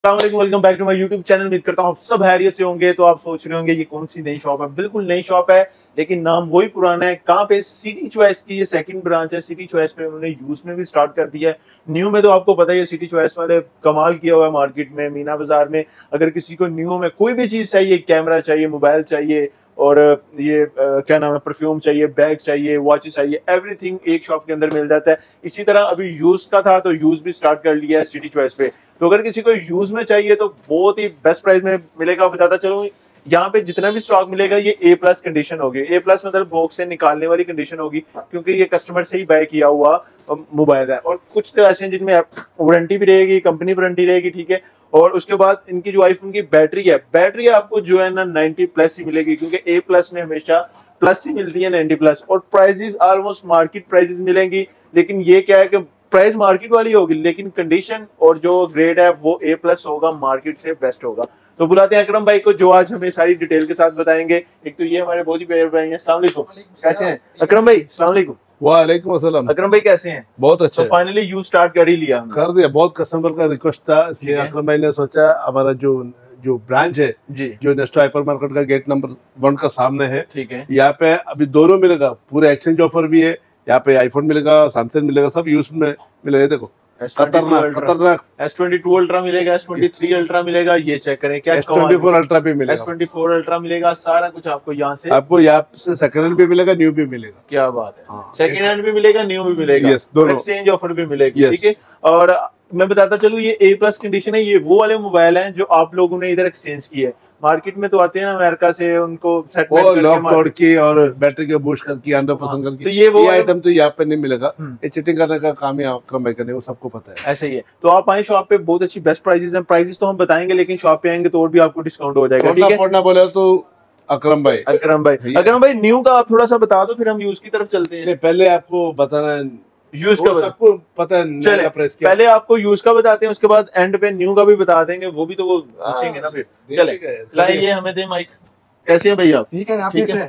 Welcome back to my YouTube channel. उम्मीद करता हूँ आप सब हैरियत से होंगे। तो आप सोच रहे होंगे ये कौन सी नई शॉप है। बिल्कुल नई शॉप है, लेकिन नाम वही पुराना है। कहाँ पे? सिटी चॉइस की ये सेकंड ब्रांच है। सिटी चॉइस पे उन्होंने यूज में भी स्टार्ट कर दिया है। न्यू में तो आपको पता ही है, सिटी चॉइस वाले कमाल किया हुआ है मार्केट में, मीना बाजार में। अगर किसी को न्यू में कोई भी चीज चाहिए, कैमरा चाहिए, मोबाइल चाहिए, और ये क्या नाम है, परफ्यूम चाहिए, बैग चाहिए, वॉच चाहिए, एवरीथिंग एक शॉप के अंदर मिल जाता है। इसी तरह अभी यूज का था तो यूज भी स्टार्ट कर लिया है सिटी चॉइस पे। तो अगर किसी को यूज में चाहिए तो बहुत ही बेस्ट प्राइस में मिलेगा। बताता चलूं, यहाँ पे जितना भी स्टॉक मिलेगा ये A+ कंडीशन होगी। A+ मतलब बॉक्स से निकालने वाली कंडीशन होगी, क्योंकि ये कस्टमर से ही बाय किया हुआ मोबाइल है। और कुछ तो ऐसे हैं जिनमें वारंटी भी रहेगी, कंपनी वारंटी रहेगी, ठीक है। और उसके बाद इनकी जो आईफोन की बैटरी आपको जो है ना 90+ ही मिलेगी, क्योंकि A+ में हमेशा प्लस ही मिलती है, 90+। और प्राइसेस ऑलमोस्ट मार्केट प्राइसेस मिलेंगी, लेकिन ये क्या है कि प्राइस मार्केट वाली होगी, लेकिन कंडीशन और जो ग्रेड है वो A+ होगा, मार्केट से बेस्ट होगा। तो बुलाते हैं अकरम भाई को, जो आज हमें सारी डिटेल के साथ बताएंगे। एक तो ये हमारे बहुत ही प्यारे भाई हैं। अस्सलाम वालेकुम, कैसे हैं अकरम भाई? अस्सलाम वालेकुम। वालेकुम अस्सलाम। अकरम भाई कैसे हैं? बहुत अच्छा। तो फाइनली यू स्टार्ट कर ही लिया हमने। कर दिया, बहुत कस्टमर का रिक्वेस्ट था, इसलिए अकरम भाई ने सोचा हमारा जो जो ब्रांच है जी, जो नेस्टो हाइपर मार्केट का गेट नंबर 1 का सामने है, ठीक है। यहाँ पे अभी दोनों मिलेगा, पूरे एक्सचेंज ऑफर भी है। यहाँ पे आईफोन मिलेगा, सैमसंग मिलेगा, सब यूज में मिलेगा। देखो खतरनाक खतरनाक S22 अल्ट्रा मिलेगा, S23 अल्ट्रा मिलेगा। ये चेक करें क्या S24 अल्ट्रा भी मिलेगा, S24 अल्ट्रा मिलेगा। सारा कुछ आपको यहाँ से सेकंड हैंड भी मिलेगा, न्यू भी मिलेगा। क्या बात है, सेकंड हैंड भी मिलेगा, न्यू भी मिलेगा, एक्सचेंज ऑफर भी मिलेगी, ठीक है। और मैं बताता चलूं, ये A+ कंडीशन है। ये वो वाले मोबाइल हैं जो आप लोगों ने इधर एक्सचेंज किए है। मार्केट में तो आते हैं ना अमेरिका से, उनको लॉक तोड़ के और बैटरी के बूस्ट करके 100% करके, तो ये वो आइटम तो यहाँ पे नहीं मिलेगा। ये चीटिंग करने का काम है अकरम भाई करने, वो सबको पता है। ऐसा ही है। तो आप आए शॉप पे, बहुत अच्छी बेस्ट प्राइसेस हैं। प्राइसेस तो हम बताएंगे, लेकिन शॉप पे आएंगे तो और भी आपको डिस्काउंट हो जाएगा, ठीक है। बोले तो अकरम भाई न्यू का आप थोड़ा सा बता दो, फिर हम यूज की तरफ चलते हैं। पहले आपको बताना है यूज का, सबको पता है नया प्राइस क्या। पहले आपको यूज का बताते हैं, उसके बाद एंड पे न्यू का भी बता देंगे। वो भी तो वो पूछेंगे ना फिर। चले लाइए, हमें दे माइक। कैसे हैं भैया? ठीक है, ठीक है,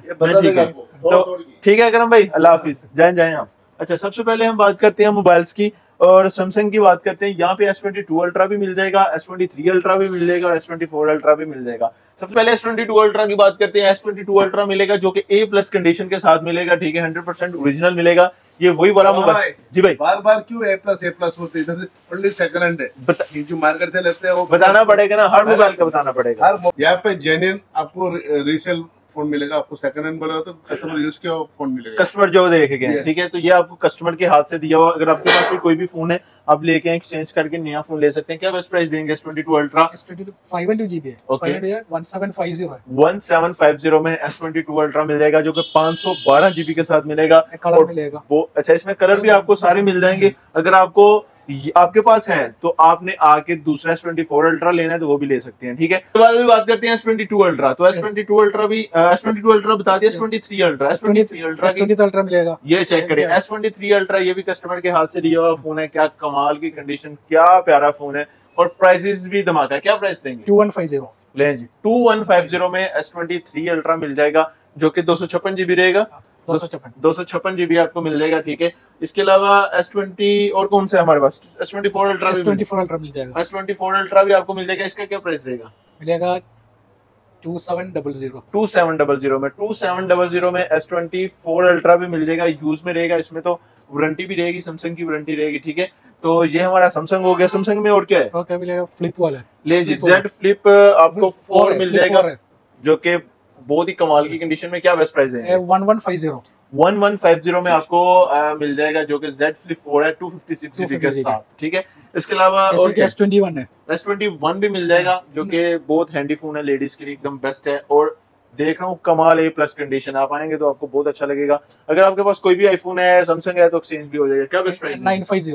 तो ठीक है अकरम भाई, अल्लाह हाफिज, जाएं आप। अच्छा, सबसे पहले हम बात करते हैं मोबाइल्स की, और सैमसंग की बात करते हैं। यहाँ पे S22 अल्ट्रा भी मिल जाएगा, S23 अल्ट्रा भी मिल जाएगा, और S24 अल्ट्रा भी मिल जाएगा। सबसे पहले S22 अल्ट्रा की बात करते हैं। S22 अल्ट्रा मिलेगा जो कि A+ कंडीशन के साथ मिलेगा, ठीक है। 100% ओरिजिनल मिलेगा। ये वही वाला मोबाइल। जी भाई, बार क्यों A+ होते, इधर ओनली सेकंड हैंड है, जो मार्केट से लेते हैं वो बताना पड़ेगा ना, हर मोबाइल का बताना पड़ेगा। यहाँ पे जेन्युइन आपको रीसेल फोन मिलेगा। आपको सेकंड हैंड बोला तो कस्टमर यूज किया फोन मिलेगा, कस्टमर जो देखेगा, ठीक है। तो ये आपको कस्टमर के हाथ से दिया हुआ। अगर आपके पास कोई भी फोन है, आप लेके एक्सचेंज करके नया फोन ले सकते हैं। क्या बेस्ट प्राइस देंगे? S22 अल्ट्रा 512 GB है, 1750 है। 1750 में S22 अल्ट्रा मिल जाएगा, जो कि 512 GB के साथ मिलेगा। कलर मिलेगा वो अच्छा, इसमें कलर भी आपको सारे मिल जाएंगे। अगर आपको आपके पास है तो आपने आके दूसरा S24 अल्ट्रा लेना है तो वो भी ले सकते हैं, ठीक है। तो बाद में बात करते हैं S22 अल्ट्रा। तो S22 अल्ट्रा भी S22 अल्ट्रा बता दिया। S23 अल्ट्रा अल्ट्रा मिलेगा, ये चेक करें। S23 अल्ट्रा ये भी कस्टमर के हाथ से दिया हुआ फोन है। क्या कमाल की कंडीशन, क्या प्यारा फोन है। और प्राइसेस भी धमाका। क्या प्राइस देंगे? 2150 ले जी, 2150 में S23 अल्ट्रा मिल जाएगा, जो कि 256 GB रहेगा। 256 GB आपको मिल जाएगा, ठीक है। इसके अलावा S20 और कौन सा है हमारे पास? S24 अल्ट्रा भी मिल जाएगा। S24 अल्ट्रा भी आपको मिल जाएगा। इसका क्या प्राइस रहेगा? मिलेगा 2700 में 2700 में S24 अल्ट्रा भी मिल जाएगा। यूज में रहेगा, इसमें तो वारंटी भी रहेगी, सैमसंग की वारंटी रहेगी, ठीक है। तो ये हमारा सैमसंग हो गया। सैमसंग में और क्या है? क्या मिलेगा? फ्लिप वाला ले जी, Z Flip आपको 4 मिल जाएगा, जो कि बहुत ही कमाल की कंडीशन में। क्या बेस्ट प्राइस है? 1150 में आपको मिल जाएगा, जो कि Z Flip 4 है, 256 GB के साथ, ठीक है। इसके अलावा और S21 है, S21 भी मिल जाएगा, जो कि बहुत हैंडी फोन है, लेडीज के लिए एकदम बेस्ट है। और देख रहा हूँ कमाल A+ कंडीशन। आप आएंगे तो आपको बहुत अच्छा लगेगा। अगर आपके पास कोई भी आईफोन है, सैमसंग है, तो एक्सचेंज भी हो जाएगा। क्या बेस्ट प्राइस?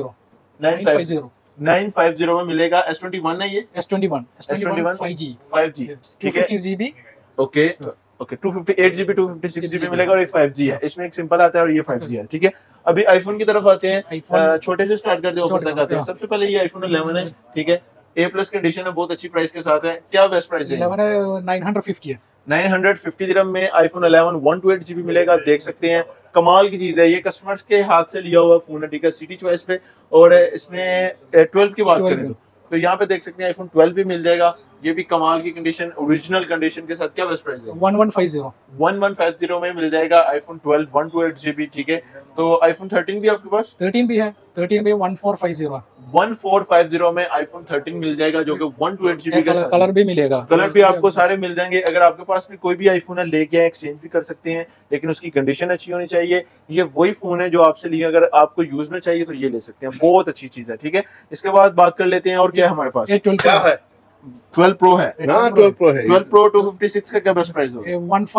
950 में मिलेगा। S21 है ये, S21 5G, ठीक है, 250 GB। ओके 258 GB 256 GB मिलेगा, और एक 5G है। इसमें एक सिंपल आता है और ये 5G है, ठीक है। अभी आईफोन की तरफ आते हैं। छोटे से स्टार्ट करते हैं। सबसे पहले ये आईफोन 11 है, ठीक है। A+ कंडीशन है, बहुत अच्छी प्राइस के साथ है। क्या बेस्ट प्राइस है? 950 है। 950 दिरहम में आईफोन 11 128 GB मिलेगा। देख सकते हैं, कमाल की चीज है। ये कस्टमर्स के हाथ से लिया हुआ फोन है, ठीक है, सिटी चॉइस पे। और इसमें 12 की बात करें तो यहाँ पे देख सकते हैं आईफोन 12 भी मिल जाएगा, ये भी कमाल की कंडीशन, ओरिजिनल कंडीशन के साथ। क्या बेस्ट प्राइस है? 1150 में मिल जाएगा आईफोन 12 128GB, ठीक है। तो आईफोन 13 भी आपके पास? 13 भी है, 13 भी 1450 1450 में आईफोन 13 मिल जाएगा, जो कि 128GB का कलर भी मिलेगा, कलर भी आपको सारे मिल जाएंगे। अगर आपके पास भी कोई भी आईफोन है लेके एक्सचेंज भी कर सकते हैं, लेकिन उसकी कंडीशन अच्छी होनी चाहिए। ये वही फोन है जो आपसे लिए, अगर आपको यूज में चाहिए तो ये ले सकते हैं, बहुत अच्छी चीज है, ठीक है। इसके बाद बात कर लेते हैं और क्या है हमारे पास? 12 है, 12 प्रो है। 12 प्रो है। 12 प्रो 256 का क्या बेस्ट प्राइस होगा?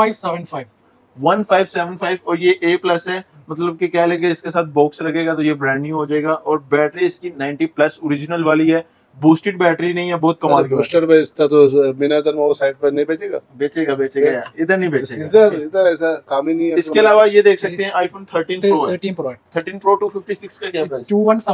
1575 और ये A+ है, मतलब कि क्या लगे इसके साथ बॉक्स लगेगा तो ये ब्रांड न्यू हो जाएगा। और बैटरी इसकी 90+ ओरिजिनल वाली है, बूस्टेड बैटरी नहीं है, बहुत कमाल की। बूस्टर बेचता तो बिना इधर वो साइड पर नहीं बेचेगा? बेचेगा यार, इधर नहीं बेचेगा, इधर ऐसा काम ही नहीं है। इसके अलावा ये देख सकते हैं आईफोन 13 प्रो है। 13 Pro 256 का क्या प्राइस?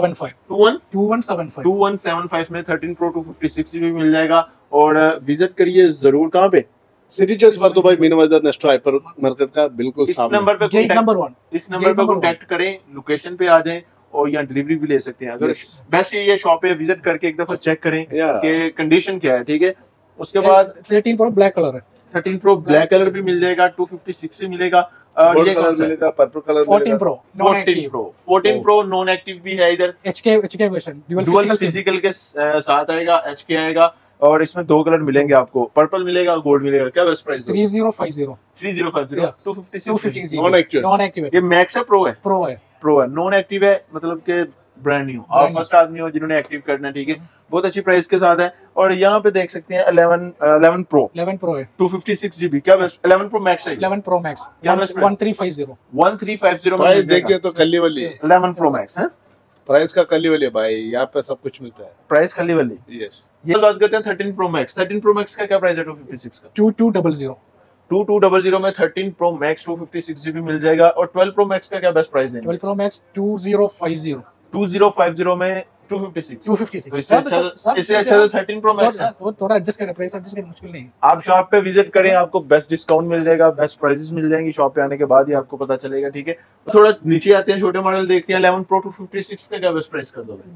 2175 में 13 Pro 256GB मिल जाएगा। और विजिट करिए जरूर, कहाँ पे? सिटी चॉइस पर तो भाई मिनिमाइजर नेस्टो हाइपर मार्केट का बिल्कुल इस सामने। नंबर पे नंबर 1 इस नंबर पे कांटेक्ट करें, लोकेशन पे आ जाएं और यहाँ डिलीवरी भी ले सकते हैं। अगर बेस्ट ये शॉप है, विजिट करके एक दफा चेक करें कि कंडीशन क्या है, ठीक है। उसके बाद 13 प्रो ब्लैक कलर है, 13 प्रो ब्लैक कलर भी मिल जाएगा, 256 से मिलेगा। ये कलर मिलेगा, purple colour 14 pro 14 pro non active भी है इधर, HK वर्जन डुअल फिजिकल के साथ आएगा, HK आएगा। और इसमें 2 कलर मिलेंगे आपको, पर्पल मिलेगा, गोल्ड मिलेगा। क्या बेस्ट प्राइस? 3050 256 non active. ये मैक्स है, प्रो है? प्रो है, नॉन एक्टिव है, मतलब के ब्रांड न्यू। आप फर्स्ट आदमी हो जिन्होंने एक्टिव करना है, ठीक है। बहुत अच्छी प्राइस के साथ है। और यहाँ पे देख सकते हैं 11 प्रो है 256GB। क्या बेस्ट? 11 प्रो मैक्स है? 11 प्रो मैक्स क्या बेस्ट? 1350 में देखिए तो कल्ली वाली 11 प्रो मैक्स है, प्राइस का कल्ली वाली है भाई, यहाँ पे सब कुछ मिलता है। प्राइस खाली वाली। यस। ये बात करते हैं 13 प्रो मैक्स। 13 प्रो मैक्स का क्या प्राइस है? 256 का 2200 में 13 प्रो मैक्स 256GB मिल जाएगा। और 12 प्रो मैक्स का क्या बेस्ट प्राइस है? 12 प्रो मैक्स 2050 में 256। तो इससे अच्छा तो 13 प्रो मैक्स है। थोड़ा एडजस्ट करना, प्राइस एडजस्ट करना मुश्किल नहीं। आप शॉप पे विजिट करें, आपको बेस्ट डिस्काउंट मिल जाएगा, बेस्ट प्राइसेस मिल जाएंगी। शॉप पे आने के बाद ही आपको पता चलेगा, ठीक है। थोड़ा नीचे आते हैं, छोटे मॉडल देखते हैं। 11 प्रो 256 का क्या बेस्ट प्राइस कर दोगे?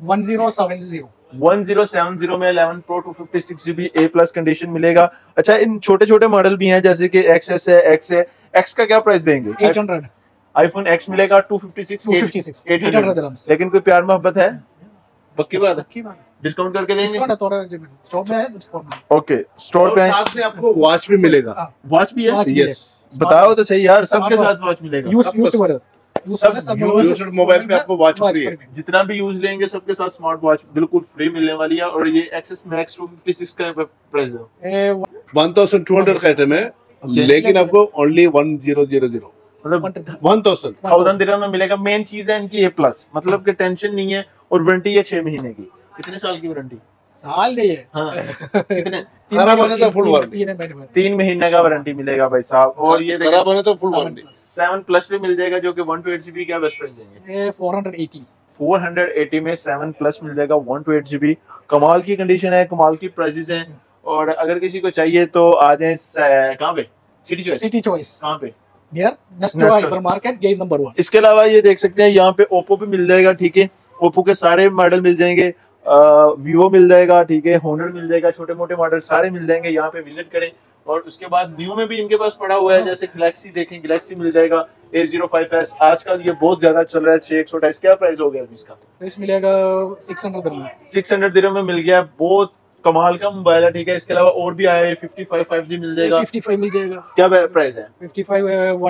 1070 में 11 प्रो 256GB A+ कंडीशन मिलेगा। अच्छा, इन छोटे छोटे मॉडल भी हैं, जैसे कि XS है, X का क्या प्राइस देंगे? 800 आईफोन X मिलेगा 256 800। लेकिन कोई प्यार मोहब्बत है? पक्की बात है, डिस्काउंट करके देंगे। स्टोर में है, डिस्काउंट। ओके, स्टोर पे साथ में आपको वॉच भी मिलेगा। वॉच भी है? यस। बताओ तो सही यार, सबके साथ वॉच मिलेगा। यूज्ड मोबाइल पे आपको वॉच फ्री है। जितना भी यूज लेंगे सबके साथ स्मार्ट वॉच बिल्कुल फ्री मिलने वाली है। और ये एक्सेस मैक्स 256 का प्राइस है। 1200 का आइटम है, लेकिन आपको ओनली 1000, मतलब 1000 दिरहम में मिलेगा। मेन चीज है इनकी A+, मतलब कि टेंशन नहीं है। और वारंटी है 6 महीने की। कितने साल की वारंटी? साल नहीं है, हाँ। कितने? खराब होने तो फुल वारंटी, 3 महीने का वारंटी मिलेगा भाई साहब। और ये खराब होने तो फुल वारंटी। 7+ भी मिल जाएगा, जो कि 128GB का बेस्ट प्राइस देंगे। 480 में 7+ मिल जाएगा, 128GB। कमाल की कंडीशन है, कमाल की प्राइसेस हैं। और अगर किसी को चाहिए तो आ जाए, कहाँ पे? City choice. कहाँ पे? Near Nesto hypermarket, gate number 1। इसके अलावा ये देख सकते हैं यहाँ पे ओप्पो भी मिल जाएगा, ठीक है। ओप्पो के सारे मॉडल मिल जाएंगे, वीवो मिल जाएगा, ठीक है, हॉनर मिल जाएगा, छोटे मोटे मॉडल सारे मिल जाएंगे। यहाँ पे विजिट करें। और उसके बाद न्यू में भी इनके पास पड़ा हुआ है, जैसे गैलेक्सी देखें, गैलेक्सी मिल जाएगा A05s। आजकल ये बहुत ज्यादा चल रहा है, 6128। क्या प्राइस हो गया अभी इसका? प्राइस मिलेगा 600 दिरहम में। 600 दिरहम में मिल गया, बहुत कमाल का मोबाइल है, ठीक है। इसके अलावा और भी आया है, 55 5G मिल जाएगा। 55 मिल जाएगा। क्या प्राइस है? 55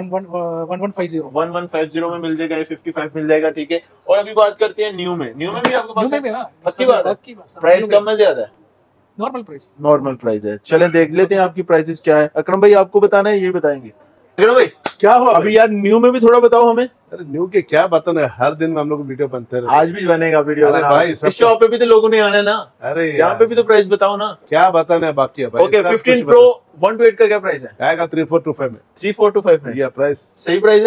1150 में मिल जाएगा, 55 मिल जाएगा, ठीक है। और अभी बात करते हैं न्यू में भी आपके पास पक्की बात है? प्राइस कम है, ज्यादा है? नॉर्मल प्राइस है। चले देख लेते हैं आपकी प्राइसेस क्या है। अकरम भाई आपको बताना है, ये बताएंगे। अकरम भाई क्या हो अभी यार न्यू में भी थोड़ा बताओ हमें। अरे न्यू के क्या बताना है, हर दिन हम लोग वीडियो बनते रहे। आज भी बनेगा वीडियो। अरे भाई, इस शॉप पे भी तो लोगों ने आना है ना। अरे यहाँ पे भी तो प्राइस बताओ ना। क्या बताना है बाकी है भाई। ओके, 15 प्रो 128 का क्या प्राइस है? आएगा 3425 में। 3425 में ये प्राइस सही प्राइस है?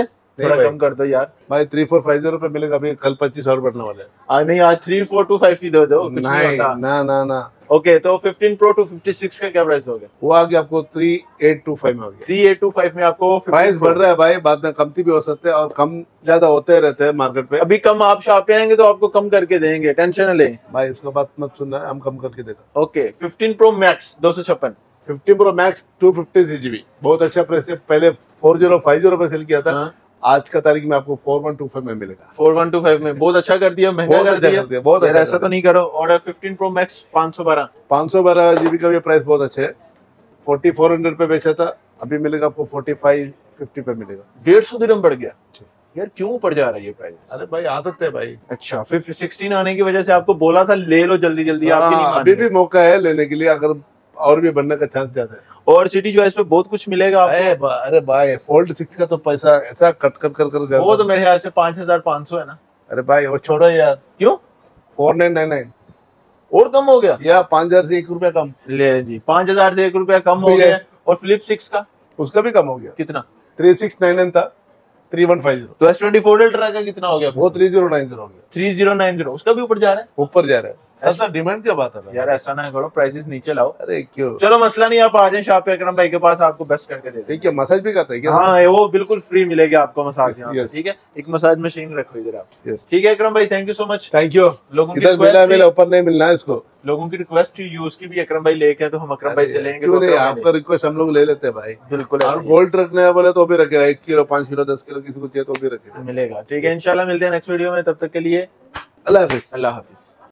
थोड़ा भाई। कम कर दो यार। भाई 3450 पे मिलेगा, अभी कल 2500 बढ़ने वाले हैं। आज नहीं, आज 3425 ही दे दो, कुछ नहीं नहीं होता। ना ना ना, ओके, तो 15 Pro 256 का क्या प्राइस होगा? वो आ गया आपको 3825 में आ गया। 3825 में आपको 15 प्राइस Pro। बढ़ रहा है भाई, बाद में कमती भी हो सकते हैं और कम ज्यादा होते रहते हैं मार्केट पे। अभी कम, आप शॉप पे आएंगे तो आपको कम करके देंगे, टेंशन न लें। भाई इसका बात मत सुनना, हम कम करके देगा। Okay, 15 Pro Max 256। 15 Pro Max 256 GB, बहुत अच्छा प्राइस है। पहले 4050 पे सेल किया था। हाँ। आज का तारीख में आपको 4125 में मिलेगा। 4125 में बहुत अच्छा कर दिया, महंगा बहुत कर अच्छा दिया। कर दिया, बहुत यार अच्छा ऐसा कर तो नहीं करो। और 15 Pro Max 512। 512 GB का भी प्राइस बहुत अच्छा है। 4400 पे बेचा था, अभी मिलेगा आपको 4550 पे मिलेगा। 150 दिरहम बढ़ गया यार, क्यों ऊपर जा रहा है ये प्राइस? अरे भाई आदत है भाई। अच्छा, फिर 16 आने की वजह से आपको बोला था ले लो जल्दी जल्दी, आपकी नहीं मान अभी रहे। भी मौका है लेने के लिए, अगर और भी बनने का चांस ज्यादा है। और सिटी चॉइस पे बहुत कुछ मिलेगा आपको। अरे भाई फोल्ड 6 का तो पैसा ऐसा कट कर कर कर वो तो मेरे ख्याल से 5500 है ना। अरे भाई वो छोड़ो यार, क्यों 4999 और कम हो गया? या 5000 से 1 रुपया कम। ले जी, 5000 से 1 रुपया कम हो गया। और फ्लिप 6 का उसका भी कम हो गया, कितना? 3699 था 3150, तो S24 अल्ट्रा का कितना हो गया? वो 3090 हो गया। 3090 उसका भी ऊपर जा रहा है ऊपर जा रहा है। सस्ता डिमांड क्या बात है भाई? यार। ऐसा ना करो, प्राइसेस नीचे लाओ। अरे क्यों? चलो मसला नहीं, आप आ जाए शॉप पे, अकरम भाई के पास, आपको बेस्ट करके दे देंगे। ठीक है, मसाज भी करते हैं क्या? हाँ, वो बिल्कुल फ्री मिलेगी आपको मसाज यहाँ पे, Yes. ठीक है। एक मसाज मशीन रखो इधर आप, यस, ठीक है अकरम भाई, thank you so much. Thank you. लोगों की इधर मिला रिक्वेस्ट मिला, ऊपर नहीं मिलना है इसको। लोगों की रिक्वेस्ट थी यूज की भी, अकरम भाई लेके तो हम अकरम भाई से लेंगे। क्यों तो नहीं, अकरम भाई आपका रिक्वेस्ट हम लोग ले लेते हैं भाई। लेंगे। बिल्कुल और ऐसे ही गोल्ड रखने वाले तो भी रखेगा, 1 किलो 5 किलो 10 किलो किसी को चाहिए तो भी रखेगा। मिलेगा, ठीक है। इंशाल्लाह मिलते हैं नेक्स्ट वीडियो में, तब तक के लिए अल्लाह हाफिज। अल्लाह हाफिज।